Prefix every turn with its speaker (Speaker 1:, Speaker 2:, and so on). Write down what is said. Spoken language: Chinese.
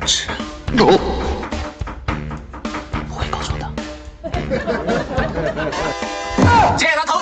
Speaker 1: 吃。不会告诉他。借他头